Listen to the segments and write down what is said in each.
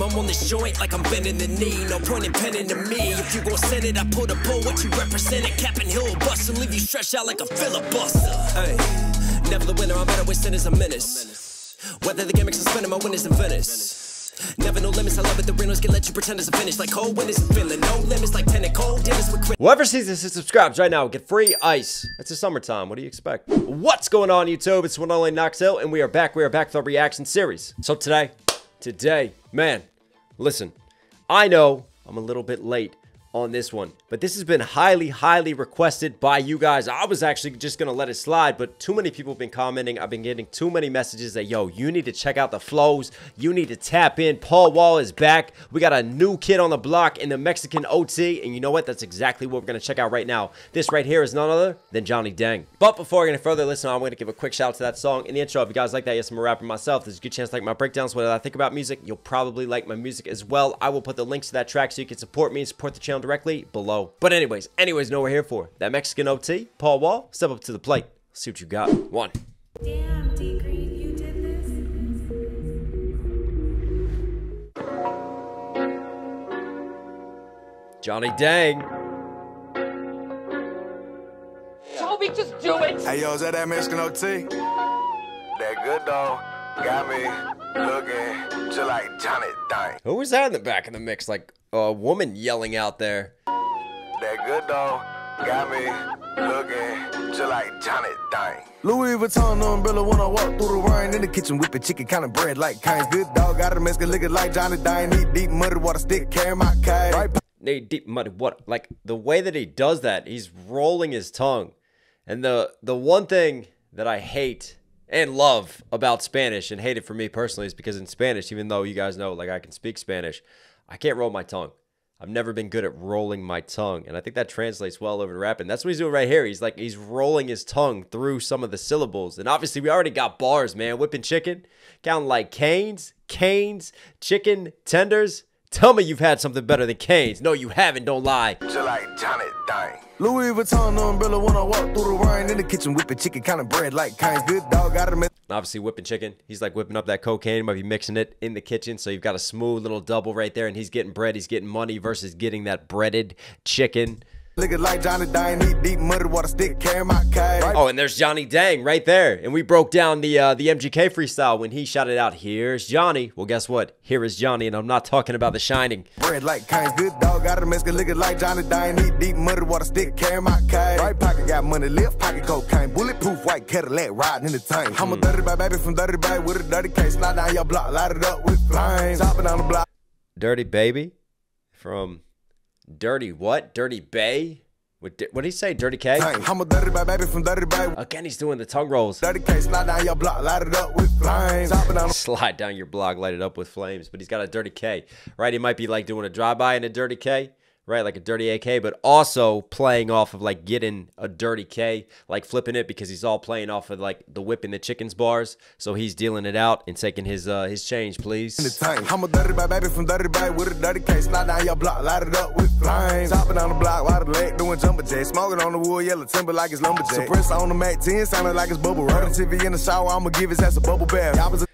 I'm on this joint like I'm bending the knee. No point in penning to me. If you gon' send it, I pull the pull. What you represent, a cap and hill bust and leave you stretched out like a filibuster. Hey, never the winner, I'm better with sinners a menace. Whether the gimmicks are spinning, my winners in Venice. Never no limits, I love it, the Reynolds can let you pretend it's a finish. Like cold winners in Finland, no limits like Tenet cold dinners with Whoever sees this and subscribes right now, get free ice. It's the summertime, what do you expect? What's going on YouTube? It's one only Noxhill, and we are back with our reaction series. So today, man, listen, I know I'm a little bit late on this one, but this has been highly requested by you guys. I was actually just gonna let it slide, but too many people have been commenting. I've been getting too many messages that, yo, you need to check out the flows, you need to tap in. Paul Wall is back. We got a new kid on the block in the Mexican OT, and you know what? That's exactly what we're gonna check out right now. This right here is none other than Johnny Dang. But before I get any further, listen, I'm gonna give a quick shout out to that song in the intro. If you guys like that, yes, I'm a rapper myself. There's a good chance to like my breakdowns. What I think about music, you'll probably like my music as well. I will put the links to that track so you can support me and support the channel directly below. But anyways, know what we're here for. That Mexican OT, Paul Wall, step up to the plate. Let's see what you got. One. Damn, D Green, you did this? Johnny Dang. Toby, just do it! Hey, yo, is that Mexican OT? That good dog got me looking just like Johnny Dang. Who was that in the back of the mix? Like a woman yelling out there. That good dog got me looking just like Johnny Dang. Louis Vuitton umbrella when I walk through the rain. In the kitchen whipping chicken kind of bread like Cane's. Good dog got a Mexican looking like Johnny Dang. Need deep muddy water stick, carry my cane. Right. Need deep muddy water. Like the way that he does that, he's rolling his tongue. And the one thing that I hate and love about Spanish, and hate it for me personally, is because in Spanish, even though you guys know, like, I can speak Spanish, I can't roll my tongue. I've never been good at rolling my tongue, and I think that translates well over to rapping. That's what he's doing right here. He's rolling his tongue through some of the syllables, and obviously we already got bars, man. Whipping chicken, counting like canes, chicken tenders. Tell me you've had something better than canes. No, you haven't. Don't lie. Just like Johnny Dang. Louis Vuitton umbrella when I walk through the rain. In the kitchen whipping chicken kind of bread like Cane's. Good dog got a obviously whipping chicken. He's like whipping up that cocaine. He might be mixing it in the kitchen. So you've got a smooth little double right there. And he's getting bread. He's getting money versus getting that breaded chicken. Looking like Johnny Dang, need deep muddy water stick, carry my cane. Oh, and there's Johnny Dang right there. And we broke down the MGK freestyle when he shouted out, "Here's Johnny." Well, guess what? Here is Johnny, and I'm not talking about The Shining. Bread like Cane's, good dog got a Mexican looking like Johnny Dang, need deep muddy water stick, carry my cane. Right pocket got money, left pocket cocaine, bulletproof white Cadillac riding in the tank. I'm a dirty baby from Dirty Bay with a dirty case, slide down your block, light it up with flames, hopping on the block. Dirty baby from Dirty what? Dirty Bay? What did he say? Dirty K? I'm a dirty baby from Dirty Bay. Again, he's doing the tongue rolls. Dirty K, slide down your block, light it up with flames. Slide down your block, light it up with flames. But he's got a Dirty K, right? He might be like doing a drive-by in a Dirty K, right? Like a Dirty AK, but also playing off of like getting a Dirty K, like flipping it, because he's all playing off of like the whipping the chickens bars. So he's dealing it out and taking his change, please. I'm a dirty baby from Dirty Bay with a dirty case, slide down your block, light it up with flames. Hopping on the block, while the leg doing jumper jacks, smoking on the wood, yellow timber like it's lumberjack. Suppressor on the Mac 10, sounding like it's bubble wrap. TV in the shower, I'ma give his ass a bubble bath.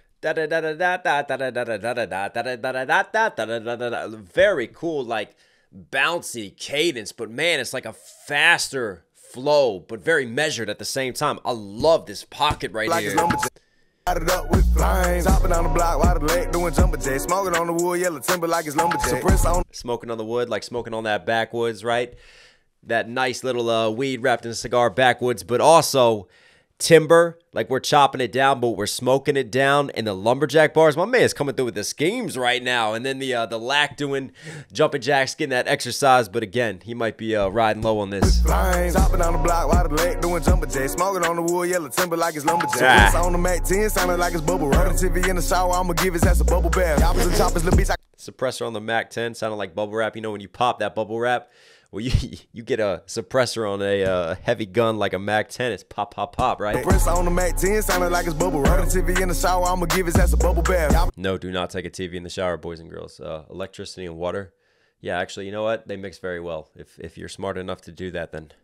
Very cool, like bouncy cadence, but man, it's like a faster flow, but very measured at the same time. I love this pocket right here. Light it up with flames. Hopping on the block, while the leg doing jumper jacks, smoking on the wood, yellow timber like it's lumberjack. Smoking on the wood, like smoking on that backwoods, right? That nice little weed wrapped in a cigar backwoods, but also timber, like we're chopping it down, but we're smoking it down. And the lumberjack bars, my man's coming through with the schemes right now. And then the lack doing jumping jacks, getting that exercise, but again, he might be riding low on this. Hopping on the block, while the leg doing jumper jacks, smoking on the wood, yellow timber like it's lumberjack. On the Mac 10, sounding like it's bubble wrap. TV in the shower, I'ma give his ass a bubble bath. Suppressor on the Mac 10 sounding like bubble wrap. You know when you pop that bubble wrap, well, you get a suppressor on a heavy gun like a Mac 10. It's pop, pop, pop, right? Suppressor on the Mac 10 sounding like it's bubble wrap. TV in the shower, I'ma give his ass a bubble bath. No, do not take a TV in the shower, boys and girls. Electricity and water. Yeah, actually, you know what? They mix very well. If you're smart enough to do that, then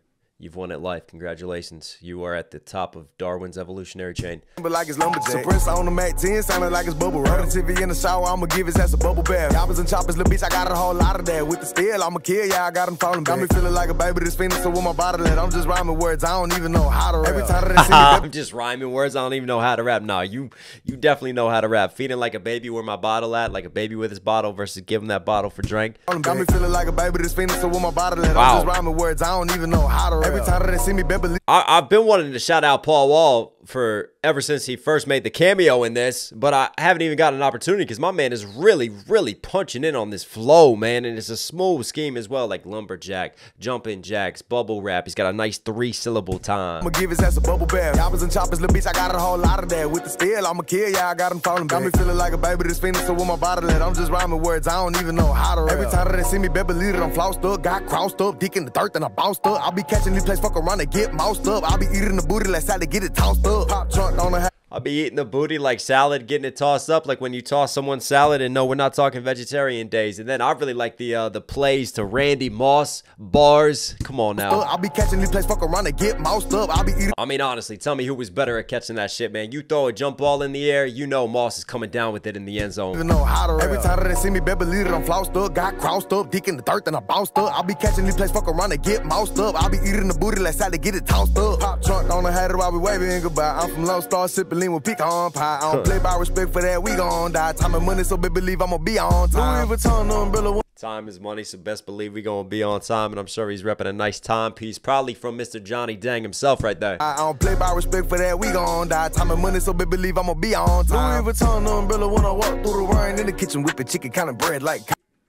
You've won at life. Congratulations. You are at the top of Darwin's evolutionary chain. But like it's lumberjack. Suppressor on the Mac 10, sounding like it's bubble wrap. TV in the shower, I'ma give his ass a bubble bath. Choppers and choppers, little bitch, I got a whole lot of that. With the steel, I'ma kill, yeah, I got him falling back. Got me feeling like a baby that's fiending, so with my bottle at, I'm just rhyming words, I don't even know how to rap. Every time that they see me, I'm just rhyming words, I don't even know how to rap. Nah, you definitely know how to rap. Feeding like a baby where my bottle at, like a baby with his bottle versus giving that bottle for drink. Got me feeling like a baby that's fiending, so with my bottle at, Wow. I'm just rhyming words, I don't even know how to rap. Every time that they see me, baby, I've been wanting to shout out Paul Wall for ever since he first made the cameo in this, but I haven't even got an opportunity because my man is really punching in on this flow, man, and it's a smooth scheme as well, like lumberjack, jumping jacks, bubble rap. He's got a nice 3-syllable time. I'ma give his ass a bubble bath. Choppers and choppers, little bitch, I got a whole lot of that. With the steel, I'ma kill, yeah, I got him falling back. Got me feeling like a baby that's fiending, so with my bottle at, I'm just rhyming words, I don't even know how to rap. Every time that they see me, better believe it, I'm flossed up, got crossed up, dick in the dirt, and I bounced up. I'll be catching these plays, fuck around and get moused up. I'll be eating the booty like salad, get it tossed up. Pop trunk on the I'll be eating the booty like salad, getting it tossed up like when you toss someone's salad. And no, we're not talking vegetarian days. And then I really like the plays to Randy Moss, bars. Come on now. I'll be catching these plays, fuck around and get moused up. I'll be eating. I mean, honestly, tell me who was better at catching that shit, man. You throw a jump ball in the air, you know Moss is coming down with it in the end zone. Even know how to rap. Every time that they see me, better believe it, I'm flossed up, got crossed up, dick in the dirt, and I bounced up. I'll be catching these plays, fuck around and get moused up. I'll be eating the booty like salad, get it tossed up. Pop trunk on the hat while we waving goodbye. I'm from Lone Star, sipping lean with pecan pie. I don't play by respect for that, we gon' die. Time and money, so baby believe I'ma be on time. Louis Vuitton umbrella. Time is money, so best believe we gonna be on time. And I'm sure he's repping a nice timepiece, probably from Mr. Johnny Dang himself right there. I don't play by respect for that, we gon' die. Time and money, so baby believe I'ma be on time. Louis Vuitton umbrella when I walk through the rain in the kitchen, whipping chicken, kind of bread like.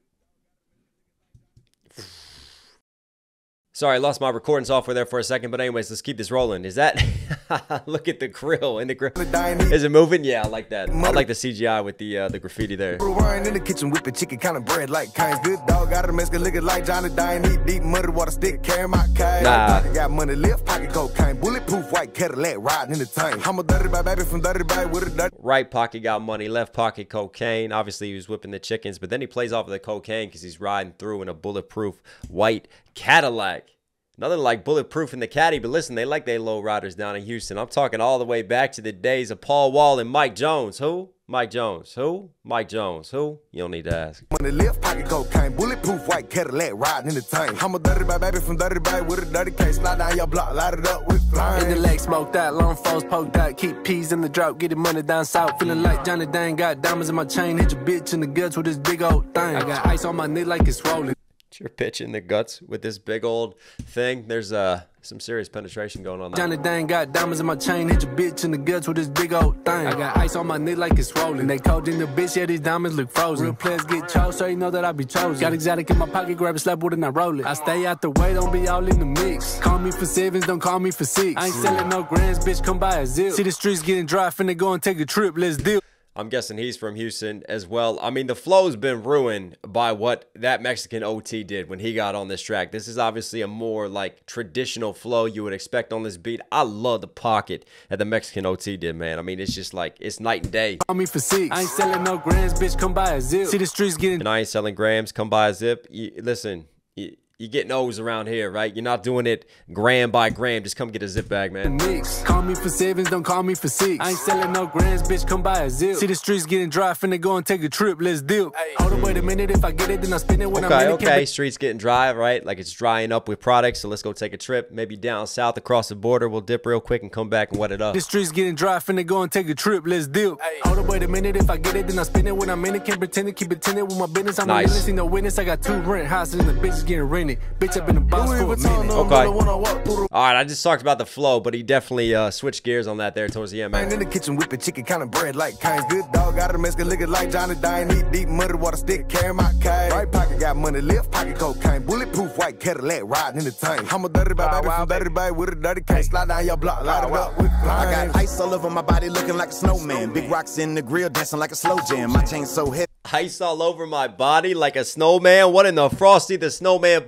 Sorry, I lost my recording software there for a second, but anyways, let's keep this rolling. Is that... Look at the grill. In the grill. Is it moving? Yeah, I like that. I like the CGI with the graffiti there. In the kitchen, whipping chicken, kind of bread like kinds. Good dog, got a Mexican liquor like Johnny Dine. Eat deep muddy water stick, carry my kite. Got money, left pocket cocaine, bulletproof white Cadillac riding in the tank. I'm a dirty bad baby from dirty bag with a dirty. Right pocket got money, left pocket cocaine. Obviously, he was whipping the chickens, but then he plays off of the cocaine because he's riding through in a bulletproof white Cadillac. Nothing like bulletproof in the caddy, but listen, they like they low riders down in Houston. I'm talking all the way back to the days of Paul Wall and Mike Jones. Who? Mike Jones. Who? Mike Jones. Who? You don't need to ask. Money, left pocket cocaine, bulletproof white Cadillac riding in the tank. I'm a dirty bad baby from dirty bag with a dirty case. Slide down your block, light it up with flying. In the leg, smoked out, long foes poked out. Keep peas in the drought, getting money down south. Feeling like Johnny Dang, got diamonds in my chain. Hit your bitch in the guts with this big old thing. I got ice on my knee like it's rolling. Your pitch in the guts with this big old thing. There's some serious penetration going on there. Johnny Dang got diamonds in my chain. Hit your bitch in the guts with this big old thing. I got ice on my knee like it's rolling. They cold in the bitch, yeah, these diamonds look frozen. Real players get chose, so you know that I be chosen. Got exotic in my pocket, grab a slap with it and I roll it. I stay out the way, don't be all in the mix. Call me for sevens, don't call me for six. I ain't selling no grands, bitch, come buy a zip. See the streets getting dry, finna go and take a trip, let's deal. I'm guessing he's from Houston as well. I mean, the flow's been ruined by what that Mexican OT did when he got on this track. This is obviously a more like traditional flow you would expect on this beat. I love the pocket that the Mexican OT did, man. I mean, it's just like, it's night and day. Call me for six. I ain't selling no grams, bitch, come buy a zip. See the streets getting... And I ain't selling grams, come buy a zip. Listen, you get O's around here, right? You're not doing it gram by gram. Just come get a zip bag, man. Mix. Call me for sevens, don't call me for six. I ain't selling no grams, bitch, come buy a zip. See the streets getting dry, finna go and take a trip, let's deal. Hold on, wait a minute, if I get it, then I spin it when I'm in it. Okay, streets getting dry, right? Like it's drying up with products, so let's go take a trip. Maybe down south across the border, we'll dip real quick and come back and wet it up. The streets getting dry, finna go and take a trip, let's deal. Hold on, wait a minute, if I get it, then I spin it when I'm in it. Can't pretend to keep it tended with my business. I'm nice. Not see no witness, I got 2 rent houses and the bitch is getting rented. Bitch, I've been a boss for a minute. Okay. All right, I just talked about the flow, but he definitely switched gears on that there towards the end, man. In the kitchen, whipping chicken, kind of bread like kinds. Good dog, got a Mexican liquor like Johnny Dine. Eat deep muddy water stick, carry my kite. Right pocket got money, left pocket cocaine, bulletproof white Cadillac riding in the tank. I'm a dirty bad baby from dirty bag with a dirty case. Slide down your block, light it up with flying. I got ice all over my body, looking like a snowman. Big rocks in the grill, dancing like a slow jam. My chain so heavy. Ice all over my body like a snowman. What in the Frosty the Snowman ball?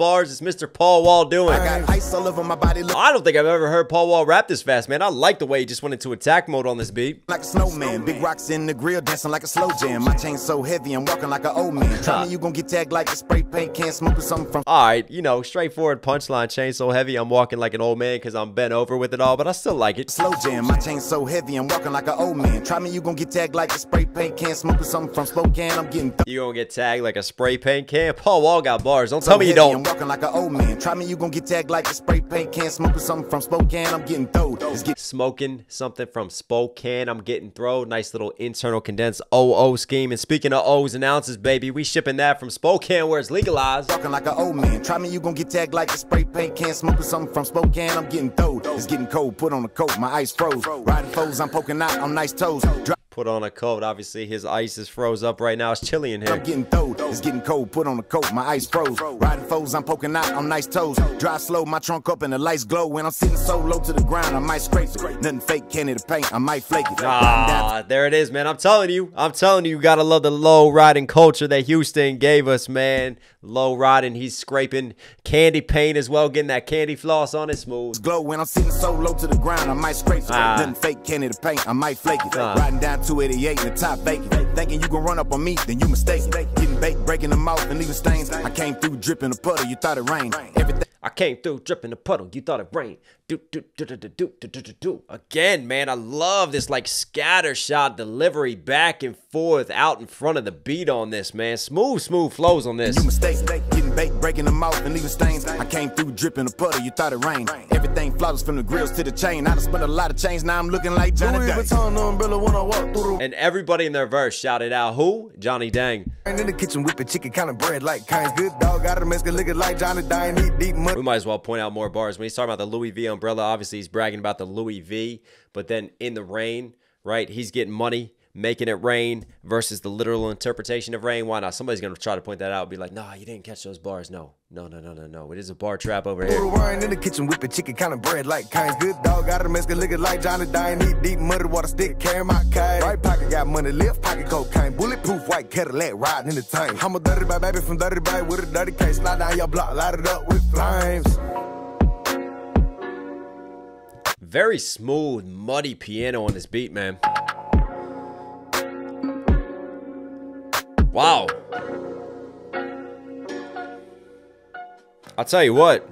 bars is Mr. Paul Wall doing? I got ice all over my body, look I don't think I've ever heard Paul Wall rap this fast, man. I like the way he just went into attack mode on this beat. like a snowman. Big rocks in the grill, dancing like a slow jam. My chain so heavy, I'm walking like an old man. Tell me you gon' get tagged like a spray paint can, smoking something from All right, you know, straightforward punchline. Chain so heavy, I'm walking like an old man because I'm bent over with it all, but I still like it. slow jam. My chain so heavy, I'm walking like an old man. Try me, you gon' get tagged like a spray paint can, smoking something from Spokane. I'm getting You gonna get tagged like a spray paint can? Paul Wall got bars. Don't tell so me you heavy, don't. I'm walking like an old man. Try me, you gon' get tagged like a spray paint can, smoking something from Spokane. I'm getting throwed. It's get Smoking something from Spokane, I'm getting thrown. Nice little internal condensed OO scheme. And speaking of O's and ounces, baby, we shipping that from Spokane where it's legalized. walking like an old man. Try me, you gon' get tagged like a spray paint can, smoking something from Spokane. I'm getting throwed. It's getting cold. Put on a coat. My ice froze. Riding foes. I'm poking out on nice toes. Put on a coat. Obviously, his ice is froze up right now. It's chilly in here. I'm getting throwed. It's getting cold. Put on a coat. My ice froze. Riding foes. I'm poking out on nice toes. Drive slow. My trunk up and the lights glow. When I'm sitting so low to the ground, I might scrape it. Nothing fake. Candy to paint. I might flake it. Ah, there it is, man. I'm telling you, you gotta love the low riding culture that Houston gave us, man. Low riding, he's scraping candy paint as well, getting that candy floss on it smooth. Glow when I'm sitting so low to the ground, I might scrape it. Nothing fake, candy to paint, I might flake it. Riding down 288 in the top vacant. Thinking you gon' run up on me, then you mistaken. Getting baked, breaking them off and leaving stains. I came through dripping a puddle, you thought it rained. Everything. I came through dripping a puddle. You thought it rained. Again, man, I love this like scatter shot delivery back and forth out in front of the beat on this, man. Smooth flows on this. You mistaken, getting baked, breaking them off and leaving stains. I came through dripping a puddle, you thought it rained. Everything flawless from the grills to the chain. I done spent a lot of change, now I'm looking like Johnny Dang. And everybody in their verse shouted out who? Johnny Dang. In the kitchen whipping chicken, kind of bread like kinds. Good dog, got a Mexican looking like Johnny Dang. Eat deep mud. We might as well point out more bars. When he's talking about the Louis V umbrella, obviously he's bragging about the Louis V, but then in the rain, right, he's getting money, making it rain versus the literal interpretation of rain. Why not? Somebody's going to try to point that out and be like, nah, you didn't catch those bars. No. It is a bar trap over here. Wine in the kitchen whipping chicken, kind of bread like kinds. Good dog, got a Mexican looking like Johnny Dang. Eat deep muddy water stick, carry my kind. Right pocket got money, left pocket cocaine. Bulletproof white Cadillac riding in the tank. I'm a dirty bad baby from Dirty Bay with a dirty case. Slide down your block, light it up with flames. Very smooth, muddy piano on this beat, man. Wow. I'll tell you what.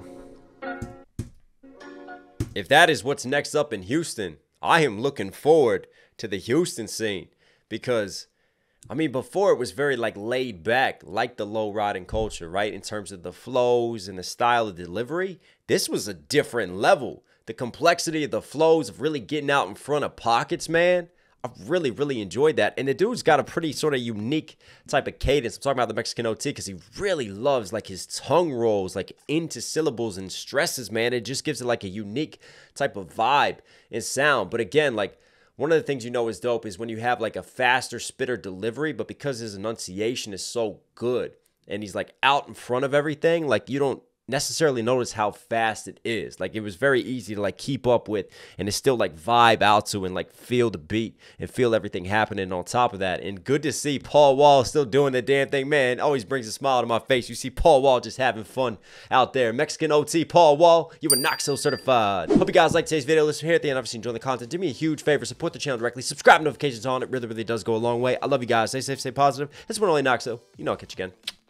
If that is what's next up in Houston, I am looking forward to the Houston scene. Because, I mean, before it was very, like, laid back, like the low riding culture, right? In terms of the flows and the style of delivery. This was a different level. The complexity of the flows of really getting out in front of pockets, man. I've really enjoyed that. And the dude's got a pretty sort of unique type of cadence. I'm talking about the Mexican OT because he really loves like his tongue rolls like into syllables and stresses, man. It just gives it like a unique type of vibe and sound. But again, like one of the things you know is dope is when you have like a faster spitter delivery, but because his enunciation is so good and he's like out in front of everything, like you don't necessarily notice how fast it is. Like it was very easy to like keep up with and it's still like vibe out to and like feel the beat and feel everything happening on top of that. And good to see Paul Wall still doing the damn thing, man. Always brings a smile to my face. You see Paul Wall just having fun out there. Mexican OT Paul Wall, you were Knoxville certified. Hope you guys liked today's video. Listen here at the end, obviously enjoy the content. Do me a huge favor, support the channel directly, subscribe, notifications on. It really does go a long way. I love you guys. Stay safe, stay positive. This one only Knoxville. You know I'll catch you again.